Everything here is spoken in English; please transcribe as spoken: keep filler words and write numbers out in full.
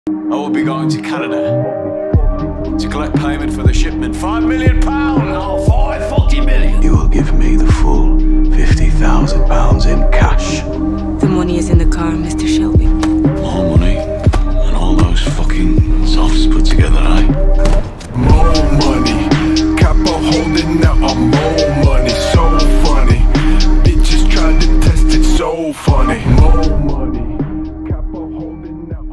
I will be going to Canada to collect payment for the shipment. Five million pounds! No, five forty million. You will give